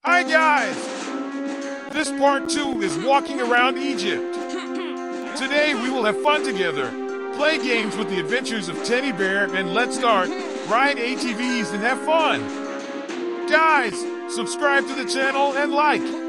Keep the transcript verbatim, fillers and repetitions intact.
Hi guys! This part two is walking around Egypt. Today we will have fun together, play games with the adventures of Teddy Bear, and let's start, ride A T Vs and have fun! Guys, subscribe to the channel and like!